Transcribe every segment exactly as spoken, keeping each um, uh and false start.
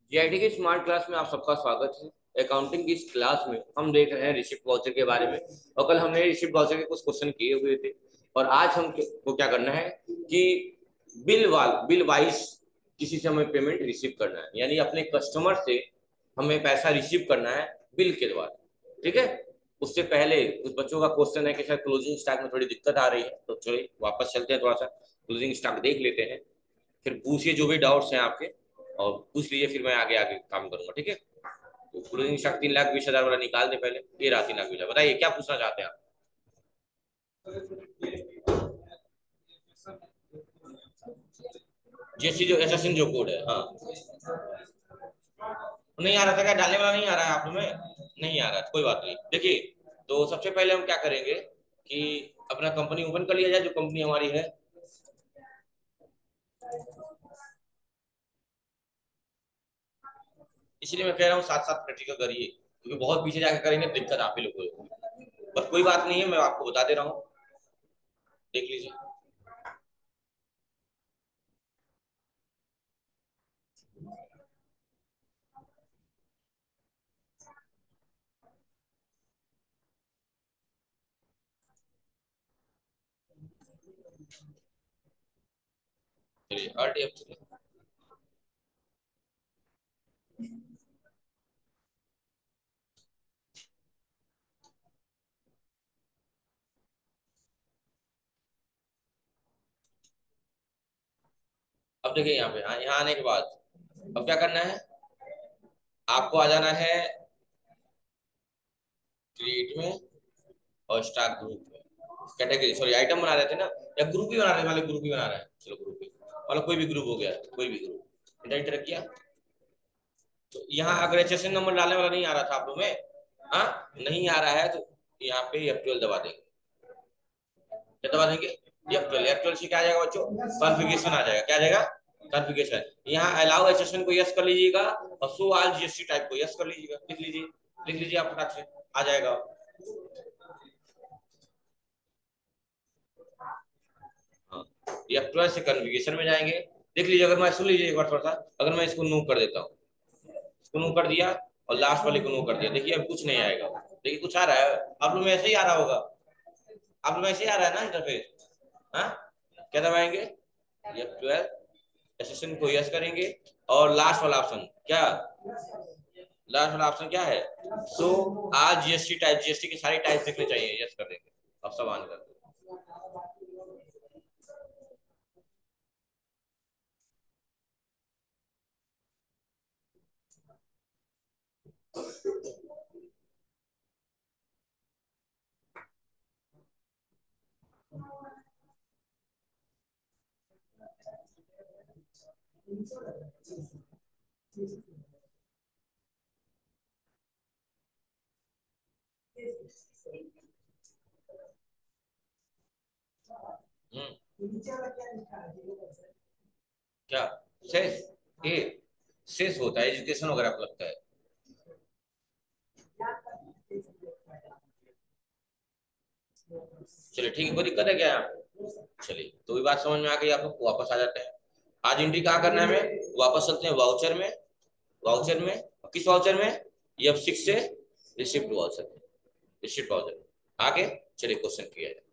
GIT की smart class में आप सबका स्वागत है। अकाउंटिंग की इस क्लास में हम देख रहे हैं रिसिप्ट वाउचर के बारे में। और कल हमने रिसिप्ट वाउचर के कुछ क्वेश्चन किए हुए थे। और आज हमको क्या करना है कि बिल वाल बिल वाइज किसी से हमें पेमेंट रिसीव करना है, यानी अपने कस्टमर से हमें पैसा रिसीव करना है बिल के द्वारा। ठीक है। उससे पहले कुछ बच्चों का क्वेश्चन है कि सर क्लोजिंग स्टॉक में थोड़ी दिक्कत आ रही है, तो चलिए वापस चलते हैं, थोड़ा सा क्लोजिंग स्टॉक देख लेते हैं। फिर पूछिए जो भी डाउट्स हैं आपके, और पूछ लीजिए, फिर मैं आगे आगे काम करूंगा। ठीक है। तो क्लोजिंग स्टॉक तीन लाख बीस हजार वाला निकाल दे पहले। ये रहा तीन लाख बीस हजार। बताइए क्या पूछना चाहते हैं आप। जेसी जो एसएसएन जो कोड है, हाँ। नहीं आ रहा था क्या? डालने वाला नहीं आ रहा है आप में? नहीं आ रहा है, कोई बात नहीं। देखिए, तो सबसे पहले हम क्या करेंगे कि अपना कंपनी ओपन कर लिया जाए, जो कंपनी हमारी है। इसलिए मैं कह रहा हूँ साथ साथ प्रैक्टिकल करिए, क्योंकि बहुत पीछे जाकर करेंगे तो दिक्कत आप ही लोगों को। बस कोई बात नहीं है, मैं आपको बता दे रहा हूँ। देख लीजिए। चलिए आरटीएफ। अब देखिए यहाँ पे, हाँ, यहाँ आने के बाद अब क्या करना है, आपको आ जाना है क्रिएट में और स्टॉक ग्रुप में। कैटेगरी सॉरी आइटम बना रहे थे ना, या ग्रुप ही बना रहे थे? वाले ग्रुप ही बना रहे हैं, चलो ग्रुप ही, मतलब कोई भी ग्रुप हो गया, कोई भी ग्रुप इंटर इंटर किया। तो यहाँ अगर एचएसएन नंबर डालने वाला नहीं आ रहा था आप लोग में, हाँ, नहीं आ रहा है, तो यहाँ पे एफ ट्वेल्व दबा देंगे। क्या दबा देंगे? F twelve. एफ ट्वेल्व से क्या आ जाएगा बच्चों? कॉन्फ़िगरेशन आ जाएगा। क्या आ जाएगा? कॉन्फ़िगरेशन। यहाँ अलाउ एचएसएन को यस कर लीजिएगा, और शो ऑल जीएसटी टाइप को यस कर लीजिएगा। लिख लीजिए, लिख लीजिए आप फटाक से, आ जाएगा। हाँ, एफ ट्वेल्व से कॉन्फ़िगरेशन में जाएंगे। देख लीजिए, अगर मैं, सुन लीजिए एक बार थोड़ा सा, अगर मैं इसको नो कर देता हूँ, इसको नो कर दिया और लास्ट वाले को नो कर दिया, देखिए अब कुछ नहीं आएगा। देखिए कुछ आ रहा है, आप लोग में ऐसे ही आ रहा होगा, आप लोग में ऐसे ही आ रहा है ना इंटरफेस। हाँ, क्या दबाएंगे? एफ ट्वेल्व, एसेसन को यस करेंगे, और लास्ट वाला ऑप्शन क्या, लास्ट वाला ऑप्शन क्या है? सो आज जीएसटी टाइप, जीएसटी की सारी टाइप दिखने चाहिए, यस कर देंगे। अब सब ऑन कर दो। हम्म। क्या? सेस? ए सेस होता है एजुकेशन वगैरह को लगता है। चलिए ठीक है, कोई दिक्कत है क्या यहाँ पे? चलिए, तो ये बात समझ में आ गई आप लोग को, वापस आ जाते हैं। आज एंट्री कहाँ करना है हमें? वापस चलते हैं वाउचर में। वाउचर में, किस वाउचर में? एफ सिक्स से रिसिप्ट वाउचर में, रिसिप्ट वाउचर में। आगे चलिए क्वेश्चन किया जाए।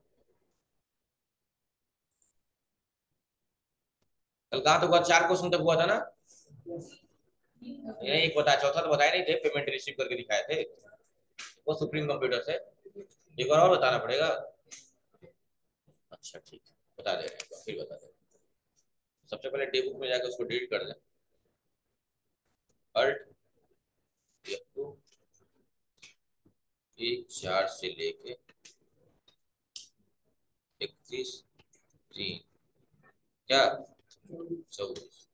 कल कहाँ तक हुआ? चार क्वेश्चन तक हुआ था ना? नहीं, एक बता, चौथा तो बताए नहीं थे, पेमेंट रिसीव करके दिखाए थे वो सुप्रीम कंप्यूटर से। एक बार और बताना पड़ेगा। अच्छा ठीक है, बता दे रहे हैं, फिर बता दे रहे हैं। सबसे पहले डे बुक में जाकर उसको डिलीट कर दें। अल्ट एफ टू, एक चार से लेके इकतीस तीन, क्या, चौबीस।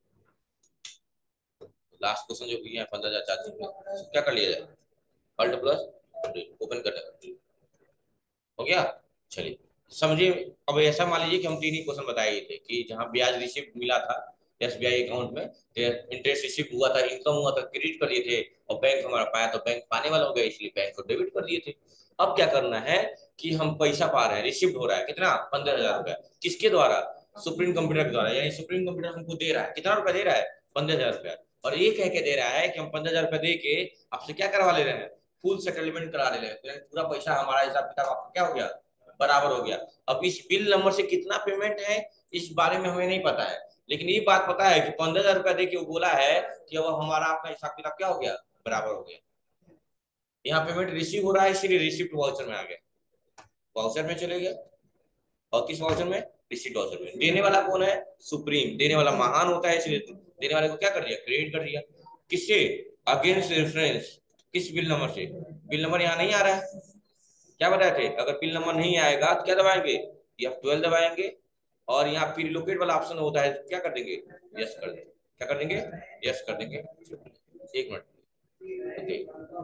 लास्ट क्वेश्चन जो किया है पंद्रह हजार चार सौ, क्या कर लिया जाए? अल्ट प्लस ओपन कर दें। हो गया। चलिए समझिए। अब ऐसा मान लीजिए कि हम तीन ही क्वेश्चन बताए थे कि जहां ब्याज रिसिप्ट मिला था एसबीआई अकाउंट में, इंटरेस्ट रिसिप्ट हुआ था, इनकम हुआ था, क्रेडिट कर दिए थे, और बैंक हमारा पाया तो बैंक पाने वाला हो गया, इसलिए बैंक को डेबिट कर दिए थे। अब क्या करना है कि हम पैसा पा रहे हैं, रिसिप्ट हो रहा है कितना? पंद्रह हजार रुपया। किसके द्वारा? सुप्रीम कंप्यूटर के द्वारा, यानी सुप्रीम कंप्यूटर हमको दे रहा है कितना रुपया दे रहा है? पंद्रह हजार रुपया। और ये कह के दे रहा है कि हम पंद्रह हजार रुपये दे के आपसे क्या करवा ले रहे हैं, फुल सेटलमेंट करा ले रहे हैं, तो पूरा पैसा हमारा हिसाब किताब आपका क्या हो गया, बराबर हो गया। अब इस बिल नंबर से कितना पेमेंट है इस बारे में हमें नहीं पता है, लेकिन ये बात पता है कि पंद्रह हजार रुपया दे के वो बोला है कि अब हमारा आपका हिसाब किताब क्या हो गया, बराबर हो गया। यहाँ पेमेंट रिसीव हो रहा है इसलिए रिसिप्ट वाउचर में आ गया, वाउचर में चले गया। और किस वाउचर में, रिसीट वाउचर में। देने वाला कौन है, सुप्रीम, देने वाला महान होता है, इसलिए देने वाले को क्या कर दिया, क्रेडिट कर दिया। किससे, अगेंस्ट रेफरेंस, किस बिल नंबर से, बिल नंबर यहाँ नहीं आ रहा है, क्या बताए थे, अगर बिल नंबर नहीं आएगा तो क्या दबाएंगे, एफ ट्वेल्व दबाएंगे, और यहाँ फिर लोकेट वाला ऑप्शन होता है, क्या कर देंगे, यस कर देंगे, क्या कर देंगे, यस कर देंगे। एक मिनट, ओके।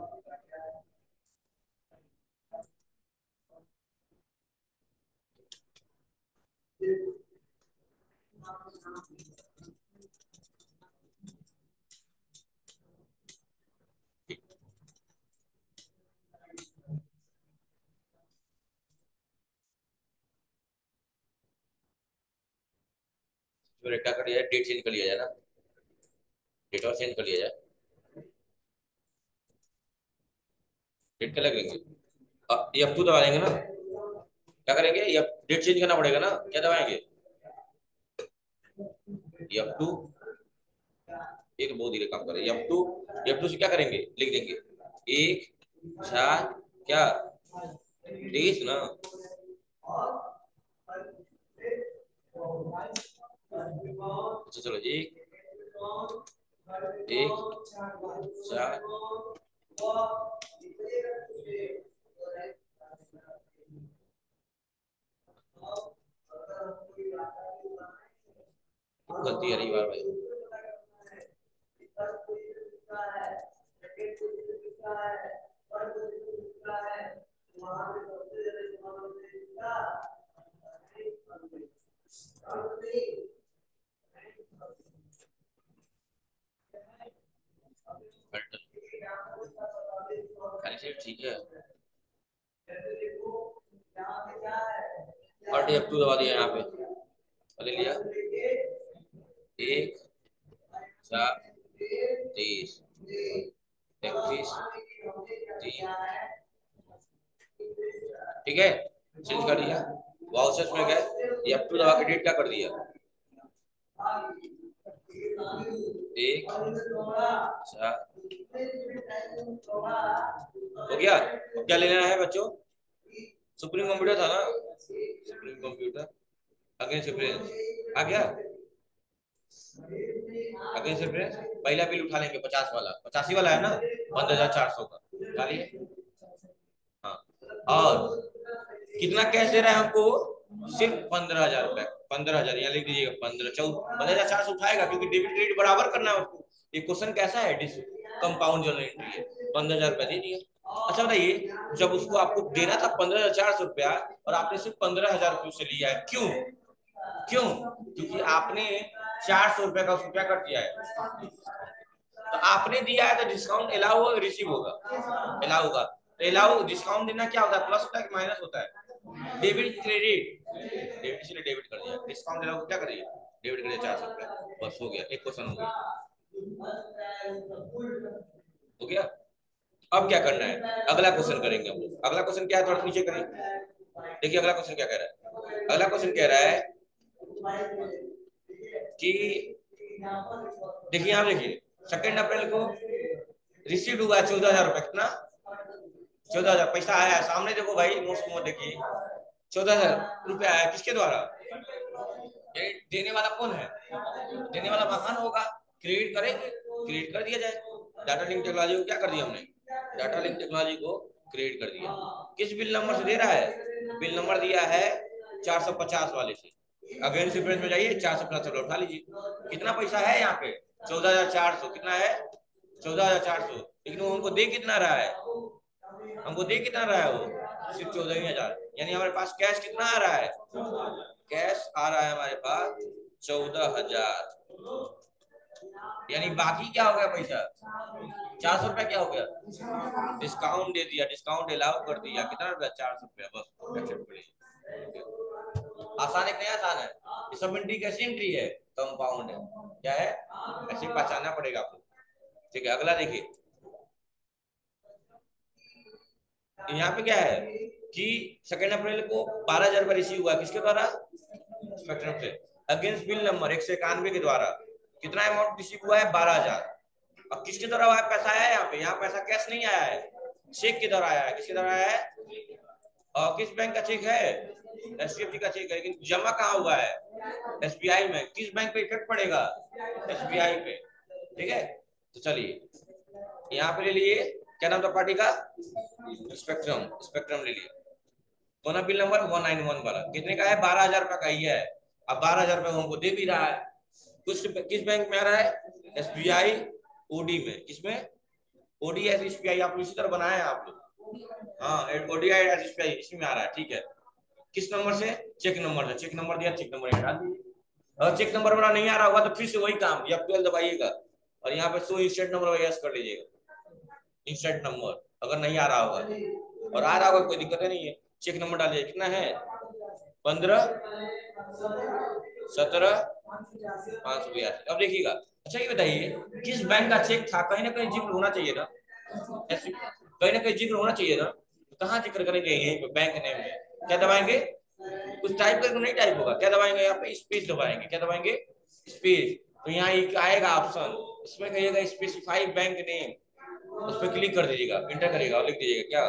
फिर क्या कर लिया जाए, डेट चेंज कर लिया जाए ना, डेट और चेंज कर लिया जाए, डेट क्या लगेंगे, एफ टू दबा देंगे ना, क्या करेंगे, एफ डेट चेंज करना पड़ेगा ना, क्या दबाएंगे, एफ टू, ये तो बहुत धीरे काम करे, एफ टू, एफ टू से क्या करेंगे, लिख देंगे एक चार क्या, तेईस ना, अच्छा चलो एक एक चार, गलती है रही बार भाई, ठीक है, और एफ टू दबा दिया यहाँ पे, ले लिया एक चार तेईस इकतीस तीन, ठीक है, चेंज कर दिया, वाउचर्स में गए, एफ टू दबा के डेट क्या कर दिया, एक चार, हो गया। अब क्या ले लेना है बच्चों, सुप्रीम कंप्यूटर था ना, सुप्रीम कंप्यूटर अगेंस्ट रेफरेंस आ गया, अगेंस्ट रेफरेंस पहला बिल उठा लेंगे, पचास वाला, पचासी वाला है ना, पंद्रह हजार चार सौ का उठा लिए, हाँ, और कितना कैश दे रहा है हमको, सिर्फ पंद्रह हजार रुपए, पंद्रह हजार यहाँ लिख दीजिएगा, पंद्रह चौदह पंद्रह हजार चार सौ उठाएगा, क्योंकि डेबिट क्रेडिट बराबर करना है उसको, ये क्वेश्चन कैसा है, कंपाउंड जर्नल एंट्री है, पंद्रह हजार रुपया दे दिया। अच्छा बताइए, जब उसको आपको देना था पंद्रह हजार चार सौ रुपया और आपने सिर्फ पंद्रह हजार रुपये से लिया है, क्यों, क्यों, क्योंकि आपने चार सौ रुपया का उसको क्या कर दिया है, तो आपने दिया है तो डिस्काउंट अलाउ होगा, रिसीव होगा, अलाउ होगा, तो अलाउ डिस्काउंट देना क्या होता है, प्लस होता है कि माइनस होता है, डेबिट क्रेडिट, डेबिट इसलिए डेबिट कर दिया, डिस्काउंट अलाउ क्या कर दिया, डेबिट कर दिया चार सौ रुपया, बस हो गया, एक क्वेश्चन हो गया, हो गया। अब क्या करना है, अगला क्वेश्चन करेंगे हम लोग, अगला क्वेश्चन क्या है, थोड़ा नीचे करें, देखिए अगला क्वेश्चन क्या कह रहा है, अगला क्वेश्चन कह रहा है कि देखिए यहाँ देखिए, सेकेंड अप्रैल को रिसीव हुआ है चौदह हजार रुपए, कितना, चौदह हजार पैसा आया है, सामने देखो भाई, नोट्स को देखिए, चौदह हजार रुपया आया, किसके द्वारा, देने वाला कौन है, देने वाला महान होगा, क्रेडिट करेंगे, क्रेडिट कर दिया जाए, डाटा लिंक टेक्नोलॉजी को क्या कर दिया हमने, डाटा लिंक टेक्नोलॉजी को क्रेडिट कर दिया, किस बिल नंबर से दे रहा है, बिल नंबर दिया है चार सौ पचास वाले से, अगेंस्ट रेफरेंस में जाइए, चार सौ पचास उठा लीजिए, कितना पैसा है यहाँ पे, चौदह हजार चार सौ, कितना है, चौदह हजार चार सौ, लेकिन वो हमको दे कितना रहा है, हमको दे कितना रहा है वो, सिर्फ चौदह ही हजार, यानी हमारे पास कैश कितना आ रहा है, कैश आ रहा है हमारे पास चौदह हजार, यानी बाकी क्या हो गया पैसा, चार सौ रुपया क्या हो गया, डिस्काउंट दे दिया, डिस्काउंट अलाउ कर दिया, कितना रुपया, चार सौ रुपया, बस आसान है, नहीं आसान है, ये सब एंट्री कैसी एंट्री है, कंपाउंड है, क्या है, ऐसे पहचानना पड़ेगा आपको, ठीक है, अगला देखिए, यहाँ पे क्या है कि सेकेंड अप्रैल को बारह हजार रुपया रिसीव हुआ, किसके द्वारा, स्पेक्ट्रम से, अगेंस्ट बिल नंबर एक सौ इक्यानवे के द्वारा कितना अमाउंट रिसीव हुआ है, बारह हजार। अब किसके द्वारा हुआ है, पैसा आया है यहाँ पे, यहाँ पैसा कैश नहीं आया है, चेक के द्वारा आया है, किसके द्वारा आया है, और किस बैंक का चेक है, एच डी एफ सी का चेक है, लेकिन जमा कहाँ हुआ है, एस बी आई में, किस बैंक पे इफेक्ट पड़ेगा, एस बी आई पे, ठीक है। तो चलिए यहाँ पे ले लिए, क्या नाम था पार्टी का, स्पेक्ट्रम, स्पेक्ट्रम ले लिया, कौन bill number one nine one वाला, कितने का है, बारह हजार रुपया का ही है। अब बारह हजार रुपया हमको दे भी रहा है, कुछ किस बैंक में आ रहा है, एस बी आई ओडी में, किसमें, OD S S B I, आप इसी तरह बनाए हैं आप लोग, हाँ ODI S S B I इसी में आ रहा है, ठीक है। किस नंबर से, चेक नंबर से, चेक नंबर दिया, चेक नंबर हटा दीजिए। अगर चेक नंबर वाला नहीं आ रहा होगा तो फिर से वही काम, या ट्वेल्व दबाइएगा और यहाँ पे सो इंस्टेंट नंबर यस कर लीजिएगा, इंस्टेंट नंबर अगर नहीं आ रहा होगा, और आ रहा होगा कोई दिक्कत नहीं है, चेक नंबर डालिए, कितना है, पंद्रह सत्रह पांच सौ बयासी। अब देखिएगा, अच्छा ये बताइए किस बैंक का चेक था, कहीं ना कहीं जिक्र होना चाहिए ना, ऐसे कहीं ना कहीं जिक्र होना चाहिए ना, कहाँ जिक्र करेंगे, यहीं पे बैंक नेम में क्या दबाएंगे, कुछ टाइप करके नहीं टाइप होगा, क्या दबाएंगे, यहाँ पे स्पेस दबाएंगे, क्या दबाएंगे, स्पेस, तो यहाँ एक आएगा ऑप्शन, इसमें कहिएगा स्पेसिफाई बैंक नेम, उस पर क्लिक कर दीजिएगा, इंटर करिएगा और लिख दीजिएगा क्या,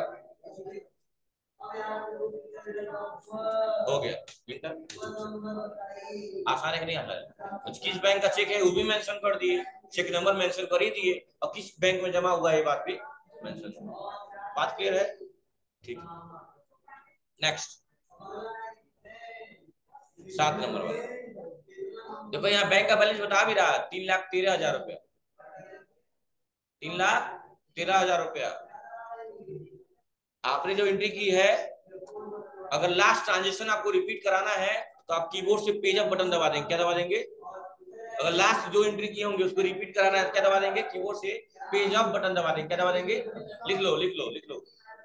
हो गया इंटर, आसान है कि नहीं आता है, तो किस बैंक का चेक है वो भी मेंशन कर दिए, चेक नंबर मेंशन कर ही दिए, और किस बैंक में जमा हुआ है ये बात भी मेंशन, बात क्लियर है, ठीक है। नेक्स्ट सात नंबर वाला, देखो यहाँ बैंक का बैलेंस बता भी रहा है, तीन लाख तेरह हजार रुपया, तीन लाख तेरह हजार रुपया आपने जो एंट्री की है, अगर लास्ट ट्रांजेक्शन आपको रिपीट कराना है तो आप कीबोर्ड से पेज अप बटन दबा देंगे, क्या दबा देंगे, अगर लास्ट जो एंट्री किए होंगे उसको रिपीट कराना है, क्या दबा देंगे, कीबोर्ड से पेज अप बटन दबा देंगे, क्या दबा देंगे, लिख लो लिख लो लिख लो,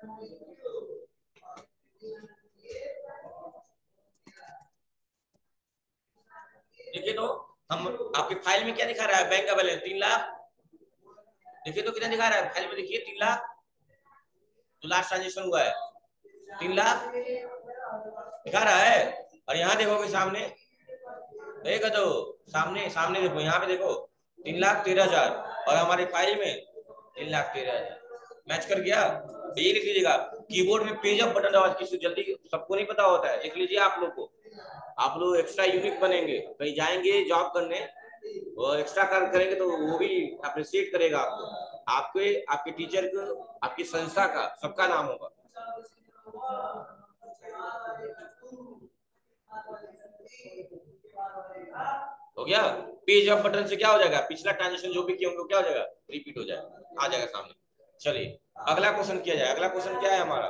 देखिए तो हम आपके फाइल में क्या दिखा रहा है, बैंक का बैलेंस तीन लाख, देखिए तो कितना दिखा रहा है फाइल में, देखिए तीन लाख, जो लास्ट ट्रांजेक्शन हुआ है तीन लाख दिखा रहा है, और यहाँ देखोगे सामने, देखो तो सामने सामने देखो, यहाँ पे देखो तीन लाख तेरह हजार, और हमारी फाइल में तीन लाख तेरह हजार, मैच कर गया, ये लिख लीजिएगा, कीबोर्ड में पेज अप बटन दबा, किसी जल्दी सबको नहीं पता होता है, लिख लीजिए आप लोग को, आप लोग एक्स्ट्रा यूनिक बनेंगे, कहीं जाएंगे जॉब करने और एक्स्ट्रा कर करेंगे तो वो भी अप्रिशिएट करेगा आपको, आपके आपके टीचर को, आपकी संस्था का, सबका नाम होगा। हो गया, पेज अप बटन से क्या हो जाएगा, पिछला ट्रांजेक्शन जो भी किए होंगे क्या हो जाएगा, रिपीट हो जाएगा, आ जाएगा सामने। चलिए अगला क्वेश्चन किया जाए, अगला क्वेश्चन क्या है हमारा,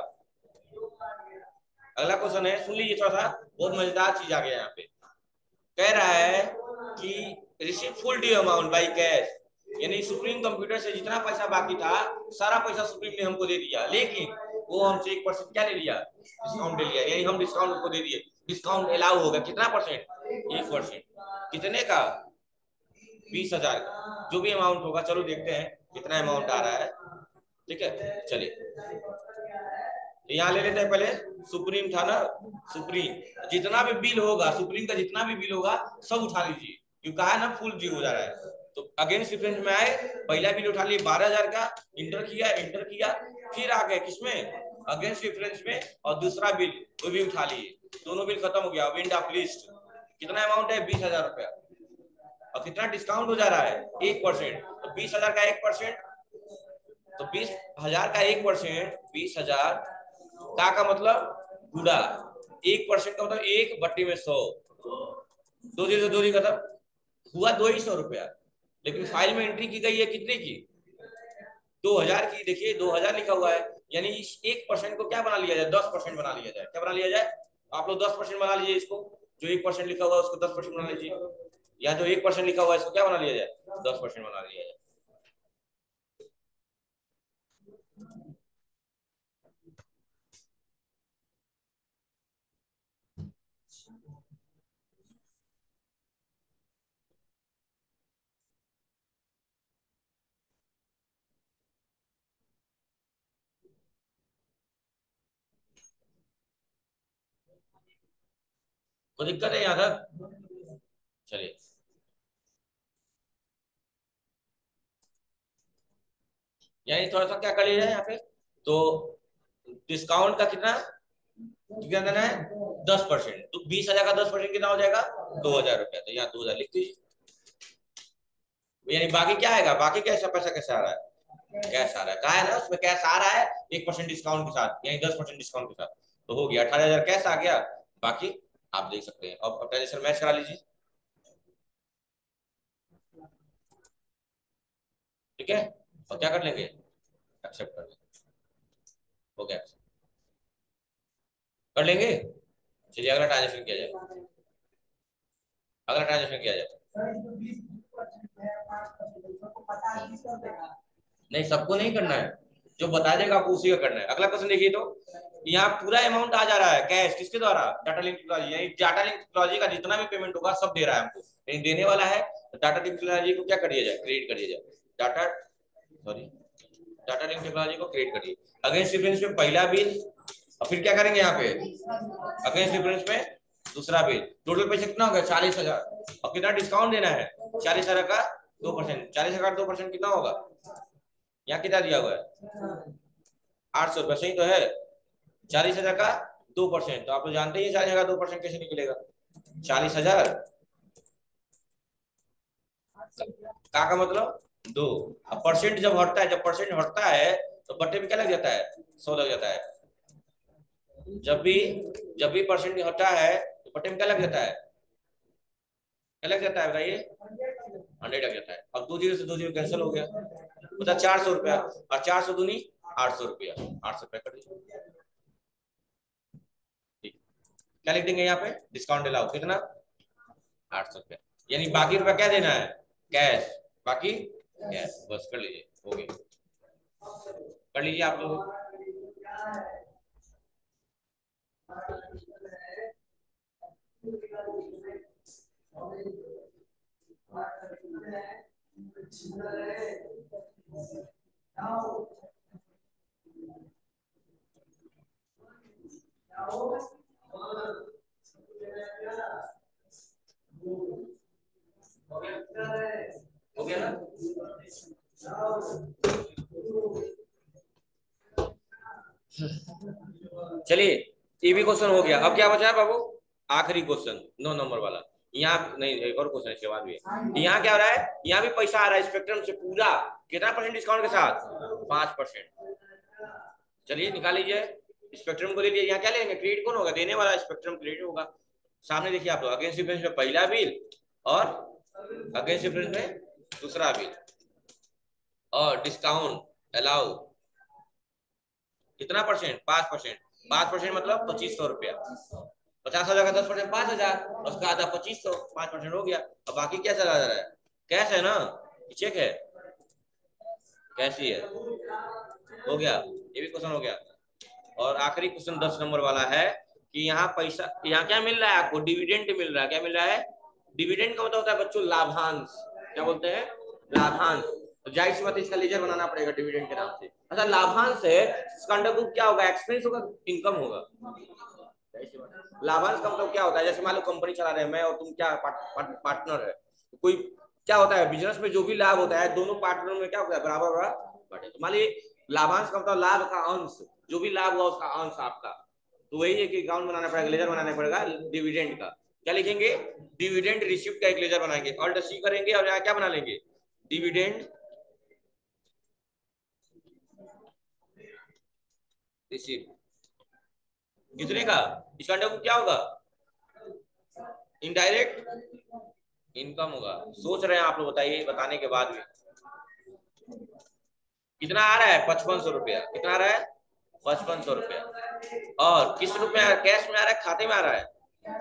अगला क्वेश्चन है, सुन लीजिए थोड़ा सा, बहुत मजेदार चीज आ गया यहाँ पे, कह रहा है कि receive full due amount by cash, यानी सुप्रीम कंप्यूटर से जितना पैसा बाकी था सारा पैसा सुप्रीम ने हमको दे दिया, लेकिन वो हमसे एक परसेंट क्या ले लिया, डिस्काउंट ले लिया, यानी हम डिस्काउंट उसको दे दिए, डिस्काउंट अलाउ होगा कितना परसेंट, एक परसेंट, कितने का, बीस हजार का, जो भी अमाउंट होगा, चलो देखते हैं कितना अमाउंट आ रहा है, ठीक है। चलिए यहाँ ले लेते हैं, पहले सुप्रीम था ना, सुप्रीम जितना भी बिल होगा, सुप्रीम का जितना भी बिल होगा सब उठा लीजिए, क्यों कहा है ना फुल ड्यू हो जा रहा है, तो अगेंस्ट डिफरेंस में आए, पहला बिल उठा लिए बारह हजार का, इंटर किया इंटर किया, फिर आ गए किसमें, अगेंस्ट डिफरेंस में, और दूसरा बिल वो भी उठा लिए, दोनों बिल खत्म हो गया, विंड ऑफ लिस्ट, कितना अमाउंट है, बीस हजार रुपया, और कितना डिस्काउंट हो जा रहा है, एक परसेंट, तो बीस हजार का एक परसेंट, तो बीस हजार का एक परसेंट, बीस हजार का का मतलब गुड़ा, एक परसेंट का मतलब एक बट्टी में सौ, दो जीरो दो जी खत्म, हुआ दो ही सौ रुपया, लेकिन फाइल में एंट्री की गई है कितने की, दो हजार की, देखिए दो हजार लिखा हुआ है, यानी इस एक परसेंट को क्या बना लिया जाए, दस परसेंट बना लिया जाए, क्या बना लिया जाए, आप लोग दस परसेंट बना लीजिए इसको, जो एक परसेंट लिखा हुआ है उसको दस परसेंट बना लीजिए, या जो एक परसेंट लिखा हुआ है इसको क्या बना लिया जाए, दस परसेंट बना लिया जाए। तो दिक्कत है यहाँ तक। चलिए यानी थोड़ा सा क्या कर लिया जाए यहाँ पे, तो डिस्काउंट का कितना कितना देना है, दस परसेंट। तो बीस हजार का दस परसेंट कितना हो जाएगा, दो हजार रुपया। तो यहाँ दो हजार लिख दीजिए। यानी बाकी क्या आएगा, बाकी कैसा पैसा कैसा आ रहा है, कैश आ रहा है, कहा है ना उसमें कैश आ रहा है एक परसेंट डिस्काउंट के साथ, यानी दस परसेंट डिस्काउंट के साथ। तो हो गया अठारह हजार कैश आ गया। बाकी आप देख सकते हैं। अब ट्रांजेक्शन मैच करा लीजिए। ठीक है, और क्या कर लेंगे, एक्सेप्ट कर लेंगे। हो गया, कर लेंगे। चलिए अगला ट्रांजेक्शन किया जाए, अगला ट्रांजेक्शन किया जाए। नहीं, सबको नहीं करना है, जो बता देगा आपको उसी का करना है। अगला क्वेश्चन देखिए, तो यहाँ पूरा अमाउंट आ जा रहा है कैश, किसके द्वारा, डाटा लिंक टेक्नोलॉजी। यानी डाटा लिंक टेक्नोलॉजी का जितना भी पेमेंट होगा सब दे रहा है हमको, यानी देने वाला है। तो डाटा लिंक टेक्नोलॉजी को क्या कर दिया जाए, क्रेडिट कर दिया जाए। Data sorry data link technology को क्रिएट करिए। अगेंस्ट डिफरेंस में पहला बिल, और फिर क्या करेंगे यहाँ पे, अगेंस्ट डिफरेंस में दूसरा बिल। टोटल पैसा कितना हो गया, चालीस हजार। और कितना डिस्काउंट देना है, चालीस हजार का दो परसेंट। चालीस हजार दो परसेंट कितना होगा, यहाँ कितना दिया हुआ है, आठ सौ रुपया। सही तो है, चालीस हजार का दो परसेंट। तो आप लोग जानते ही चालीस हजार दो परसेंट कैसे निकलेगा। चालीस हजार का का मतलब दो। अब परसेंट जब हटता है, जब परसेंट हटता है तो बट्टे में क्या लग जाता है, सौ लग जाता है। जब भी जब भी परसेंट हटता है तो बट्टे में क्या लग जाता है, क्या लग जाता है बताइए, हंड्रेड लग जाता है। अब दो जीरो से दो जीरो कैंसिल हो गया, बता चार सौ रुपया। और चार सौ दूनी आठ सौ रुपया, आठ सौ रुपया कर दीजिए। ठीक, क्या लिख देंगे यहाँ पे, डिस्काउंट अलाउ कितना, आठ सौ रुपया। यानी बाकी रुपया क्या देना है, कैश। बाकी कैश, बस कर लीजिए, हो गया। कर लीजिए आप लोग। हो गया ना। चलिए ये भी क्वेश्चन हो गया। अब क्या बचा है बाबू, आखिरी क्वेश्चन, नौ नंबर वाला। यहाँ नहीं, एक और क्वेश्चन इसके बाद भी है। यहाँ क्या हो रहा है, यहाँ भी पैसा आ रहा है स्पेक्ट्रम से पूरा, कितना परसेंट डिस्काउंट के साथ, पांच परसेंट। चलिए निकाल लीजिए, स्पेक्ट्रम को ले लीजिए। यहाँ क्या लेंगे, क्रेडिट कौन होगा, देने वाला स्पेक्ट्रम क्रेडिट होगा। सामने देखिए आप लोग, अगेंस्ट डिफरेंस में पहला बिल और अगेंस्ट डिफरेंस में दूसरा बिल, और डिस्काउंट अलाउ कितना परसेंट, पांच परसेंट। पांच परसेंट मतलब पच्चीस सौ रुपया। पचास हजार का दस परसेंट पांच हजार, उसका आधा पच्चीस सौ, पांच परसेंट हो गया। अब बाकी क्या चला जा रहा है, कैश है ना, चेक है, कैश ही है। हो गया, ये भी क्वेश्चन हो गया। और आखिरी क्वेश्चन दस नंबर वाला है कि यहाँ पैसा, यहाँ क्या मिल रहा है आपको, डिविडेंड मिल रहा है। क्या मिल रहा है, डिविडेंड का मतलब होता है बच्चों लाभांश। क्या बोलते हैं, लाभांश। तो जाहिर सी बात है इसका लेजर बनाना पड़ेगा डिविडेंड के नाम से। अच्छा लाभांश है, इसका अंडर रूट क्या होगा, एक्सपेंस होगा, इनकम होगा। लाभांश का मतलब क्या होता है, जैसे मान लो कंपनी चला रहे हैं मैं और तुम, क्या पार्टनर है कोई, क्या होता है बिजनेस में जो भी लाभ होता है दोनों पार्टनर में क्या होता है, बराबर बराबर बांटे। तो मान लीजिए लाभांश का मतलब लाभ का अंश, जो भी लाभ हुआ उसका अंश आपका। तो वही है कि अकाउंट बनाना पड़ेगा, लेजर बनाना पड़ेगा डिविडेंड का। क्या लिखेंगे, डिविडेंड रिसिप्ट का एक लेजर बनाएंगे, ऑल्ट सी करेंगे और यहाँ क्या बना लेंगे, डिविडेंड रिसिप्ट। कितने का, इसका अंडर क्या होगा, इनडायरेक्ट इनकम होगा। सोच रहे हैं आप लोग, बताइए, बताने के बाद में कितना आ रहा है, पचपन सौ रुपया। कितना आ रहा है, पचपन सौ रुपया। और किस रूप में आ रहा है, कैश में आ रहा है, खाते में आ रहा है,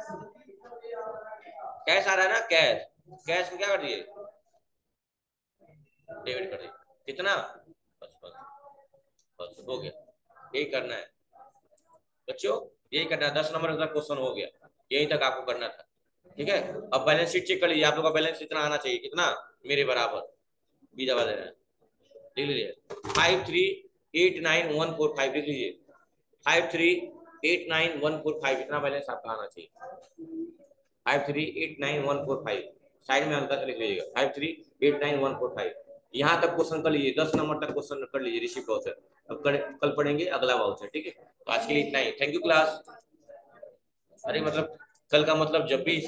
कैश आ रहा है ना, कैश। कैश को क्या कर दिए, डेबिट कर दिए। कितना, पचपन। बस हो गया, यही करना है बच्चों, यही करना है। दस नंबर का क्वेश्चन हो गया, यही तक आपको करना था। ठीक है, अब बैलेंस शीट चेक कर लीजिए, आप लोग का बैलेंस इतना आना चाहिए, कितना, मेरे बराबर, बीजा वाले लिख लीजिए, five three eight nine one four five लिख लीजिए, five three eight nine one four five, इतना बैलेंस आपका आना चाहिए। Five three eight nine one four five, side में हल्का सा लिख लीजिएगा, five three eight nine one four five. यहाँ तक क्वेश्चन कर लीजिए, दस नंबर तक क्वेश्चन कर लीजिए रिसीव वाउचर। अब कल पढ़ेंगे अगला वाउचर, ठीक है। तो आज के लिए इतना ही, थैंक यू क्लास। अरे मतलब कल का मतलब जब भी